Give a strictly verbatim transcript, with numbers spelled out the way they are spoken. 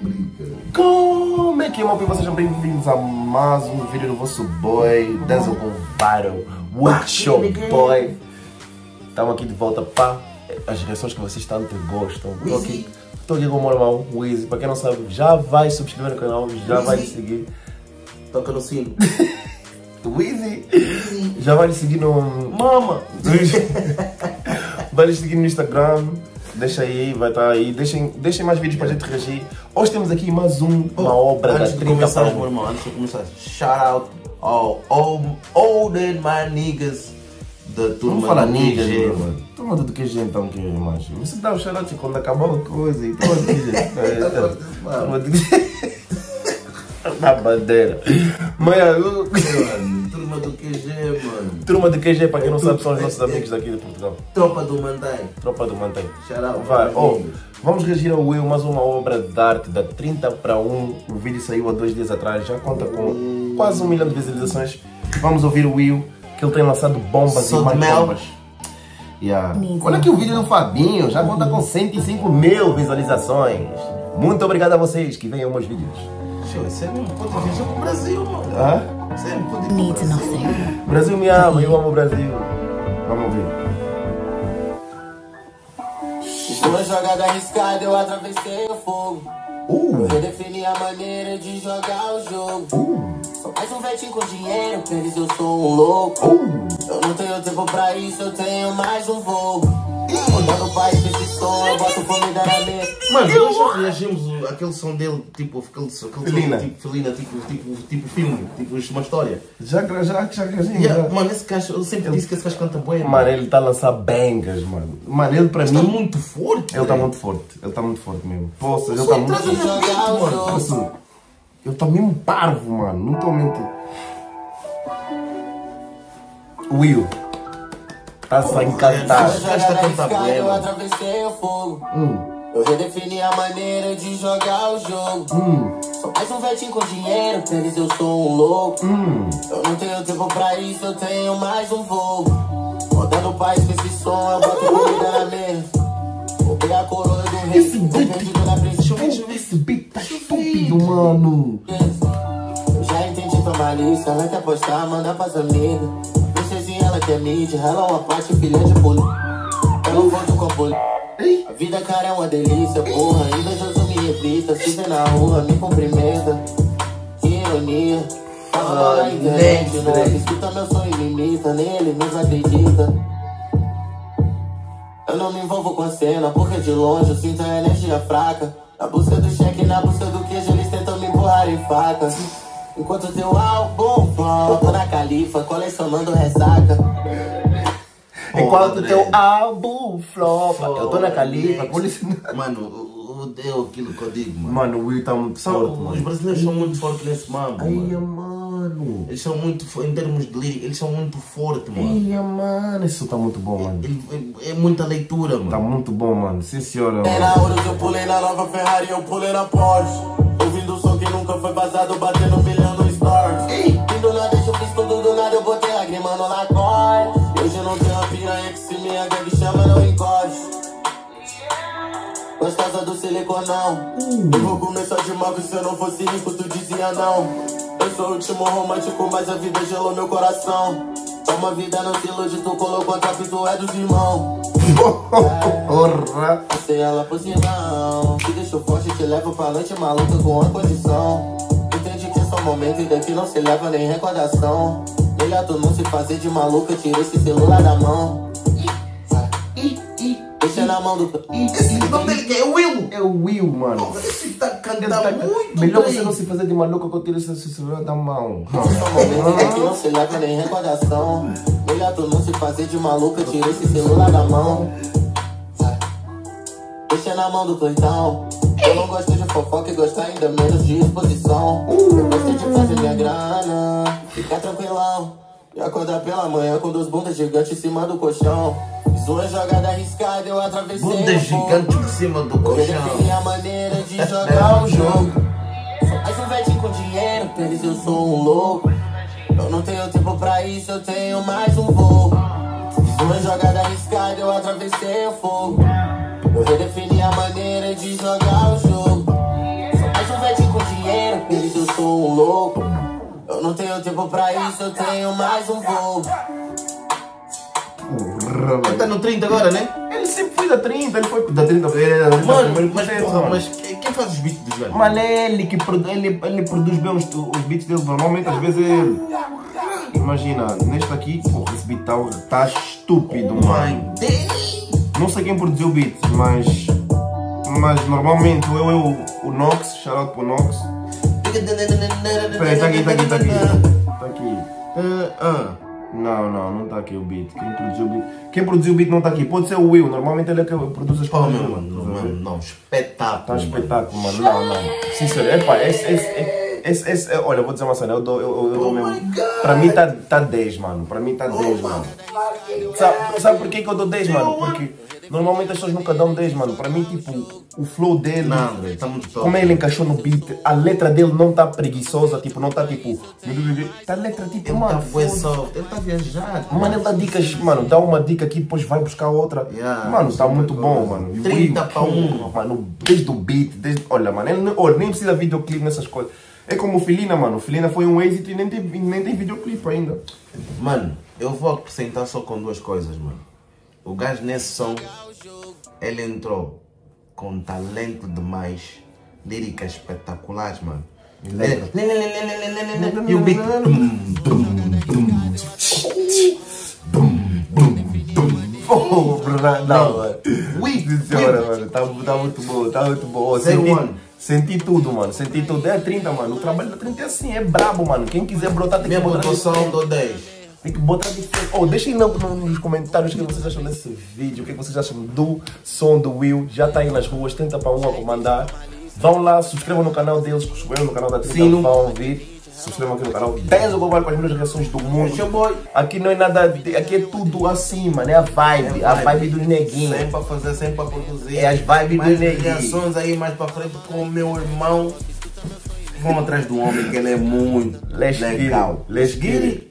brinca. Como é que é, meu povo? Sejam bem-vindos a mais um vídeo do vosso boy, Denzel com Viral, Workshop Boy. Estamos aqui de volta para as reações que vocês tanto gostam. Estou aqui, estou aqui com o meu irmão, Wizzy. Para quem não sabe, já vai subscrever no canal, já vai seguir. Toca no sino. Wizzy, já vai seguir no... Mama! Vai seguir no Instagram. Deixa aí, vai estar aí. Deixem, deixem mais vídeos para a gente reagir. Hoje temos aqui mais um, uma oh, obra da trinta para um. Meu irmão, antes de começar, shout out all, all, all the my niggas da turma. Vamos falar do niggas, Q G, mano. Turma do Q G então, que mais? Você dá o shout out quando acabar a coisa e turma do Q G. Turma do Q G. Na bandeira. Mano, turma do Q G, mano. Turma do Q G, para quem não sabe, são os nossos amigos daqui de Portugal. Tropa do Mantém. Tropa do Mantém. Shout out. Vai, oh, vamos reagir ao Will, mais uma obra de arte da trinta para um. O vídeo saiu há dois dias atrás, já conta com quase um milhão de visualizações. Vamos ouvir o Will, que ele tem lançado bombas Sou e mais de mel. bombas. Yeah. Olha aqui o vídeo do Fabinho, já conta com cento e cinco mil visualizações. Muito obrigado a vocês que veem os meus vídeos. Você não pode viajar pro Brasil, mano. Hã? Você não pode ir Needs pro Brasil. nothing. Brasil me ama, eu amo o Brasil. Vamos ouvir. Uma jogada arriscada, eu atravessei o fogo. Uh. Eu redefini a maneira de jogar o jogo. Uh. Sou mais um vetinho com dinheiro, pra eles eu sou um louco. Uh. Eu não tenho tempo pra isso, eu tenho mais um voo. Mudando o país com esse som, eu boto comida na mesa. Mano, nós já reagimos aquele som dele, tipo, aquele, aquele Felina. som, tipo, Felina, tipo, tipo, tipo filme, tipo uma história. Já, já, já, já, já. Yeah, mano, esse gajo, eu sempre disse que esse gajo canta bem. Mano, ele tá a lançar bangers, mano. Mano, ele para Ele mim... está muito forte. Ele tá né? muito forte. Ele tá muito forte mesmo. Poxa, ele Só tá entrada muito na forte. mente, mano. Assim, ele tá mesmo parvo, mano. Não tô a mentir. Will. Tá-se a encantar. Já está a cantar Arriscada, bem, eu mano. atravessei o fogo. Hum. Eu redefini a maneira de jogar o jogo. Hum. Sou mais um vetinho com dinheiro, pra eles eu sou um louco. Hum. Eu não tenho tempo pra isso, eu tenho mais um voo. Rodando o país com esse som, eu boto comida na mesa. Vou pegar a coroa do rei, Esse tô beat, perdido na princesa. esse beat tá estúpido, mano. Eu já entendi tua malícia, ela quer postar, manda pras amigas. Princesinha, ela quer mídia, ela é uma parte, filha de poli. Eu não volto com a poli. A vida, cara, é uma delícia, porra. Invejoso me revista, se vê na rua, me cumprimenta. Que ironia. Fala na internet, não escuta meu sonho e me imita. Nele, nos acredita. Eu não me envolvo com a cena, porque de longe eu sinto a energia fraca. Na busca do cheque, na busca do queijo, eles tentam me empurrar em faca. Enquanto teu álbum flop, tô na califa, colecionando ressaca. Enquanto teu álbum flopa. Eu tô na califa, polícia. Mano, odeio aquilo que eu digo, mano. Mano, o Will tá muito São- forte, os mano. brasileiros são muito fortes nesse mambo, Ai, mano. mano. Eles são muito, fo- em termos de lírica, eles são muito fortes, mano. Ai, mano. Isso tá muito bom, mano. Ele- é, é muita leitura, mano. Tá muito bom, mano. Sim, senhora. É na hora eu pulei na nova Ferrari, eu pulei na Porsche. Ouvindo o som que nunca foi vazado, batendo um milhão no Stars. E do nada eu fiz tudo, do nada eu botei lágrima no Lacoste. Hoje eu não tenho a piranha que se minha gangue chama, não encoste. Gostosa do siliconão. Eu vou começar de mal, que se eu não fosse rico tu dizia não. Eu sou o último romântico, mas a vida gelou meu coração. Uma vida não se ilude, tu colocou a capa e tu é dos irmãos. Porra. Sei ela por sinal, te deixo forte, te levo pra noite maluca com a condição. Entende que é só momento e daqui não se leva nem recordação. Melhor tu não se fazer de maluca, tira esse celular da mão. Deixa na mão do... Esse nome dele que é Will. É o Will, mano. Esse tá Ele cantando tá- muito Melhor bem. você não se fazer de maluco que eu tiro esse celular da mão. Só momento e daqui não se leva nem recordação. Melhor tu não se fazer de maluca, tira esse celular da mão. Deixa na mão do tortão. Eu não gosto de fofoca e gosto ainda menos de exposição. Eu gosto de fazer minha grana, ficar tranquilão. E acordar pela manhã com duas bundas gigantes em cima do colchão. Fiz uma jogada arriscada, eu atravessei Bunda o fogo. gigante em cima do Eu colchão. redefini a maneira de jogar o jogo. Sou mais um vetinho com dinheiro, pra eles eu sou um louco. Eu não tenho tempo pra isso, eu tenho mais um voo. Fiz uma jogada arriscada, eu atravessei o fogo. Eu redefini a maneira de jogar o jogo. Sou mais tempo pra isso, eu tenho mais um voo. Ele tá no trinta agora, né? Ele sempre foi da trinta, ele foi da trinta. Ele era Mano, primeiro mas, processo, porra, mano. mas quem quem faz os beats dos velhos? Mano, é ele que produ ele, ele produz bem os, os beats dele. Normalmente, às vezes, é ele. Imagina, neste aqui, porra, esse beat tá, tá estúpido, mano. Não sei quem produziu o beat, mas. Mas normalmente eu, eu, o Nox, shout out pro Nox. Peraí, tá aqui, tá aqui, tá aqui. Tá aqui. Ah, ah. Não, não, não tá aqui o beat. Quem produziu o beat? Quem produziu o beat não tá aqui. Pode ser o Will, normalmente ele é que produz as Pô, coisas. meu mano, mano, não, espetáculo. Tá um espetáculo, mano. Não, não. Sincero, epá, esse, esse, esse, esse, olha, eu vou dizer uma cena, eu dou, eu, eu, eu dou mesmo. Pra mim tá, tá dez, mano. Pra mim tá dez, mano. Sabe, sabe por que que eu dou dez, mano? Porque normalmente as pessoas nunca dão dez, mano. Pra mim, tipo, o flow dele. Não, velho, tá muito top. Como ele encaixou no beat, a letra dele não tá preguiçosa, tipo, não tá tipo. Tá letra tipo, Ele mano. tá foi só, ele tá viajado. Mano, ele dá dicas, mano, dá uma dica aqui, depois vai buscar outra. Yeah, mano, tá muito bom, mano. E o trinta Will, para um. Mano, desde o beat, desde. Olha, mano, ele, olha, nem precisa videoclipe nessas coisas. É como o Filina, mano. O Filina foi um êxito e nem tem, nem tem videoclipe ainda. Mano, eu vou acrescentar só com duas coisas, mano. O gajo nesse som, ele entrou com talento demais, líricas espetaculares, mano. Ele- E o beat. Oh, Bruno, não, mano. Whip, Senhora, mano, tá, tá muito bom, tá muito bom. Oh, Zero senti, one. senti tudo, mano. Senti tudo. É trinta, mano. O trabalho da trinta é assim, é brabo, mano. Quem quiser brotar tem que Minha botar. pontuação do dez. Tem que botar diferente. Oh, deixem no, no, nos comentários o que vocês acham desse vídeo, o que vocês acham do som do Will. Já tá aí nas ruas, trinta para um a comandar. Vão lá, subscrevam no canal deles, subscrevam no canal da trinta, Sino. vão vir. Subscrevam aqui no canal. Denzel Gobar com as melhores reações do mundo. Seu boy. Aqui não é nada, de- aqui é tudo assim, mano. É a vibe, É a vibe dos neguinhos. Sempre a fazer, sempre a produzir. É as vibes mais do neguinho. reações aí mais pra frente com o meu irmão. Vão atrás do homem que ele é muito Let's get it. legal. Let's get it.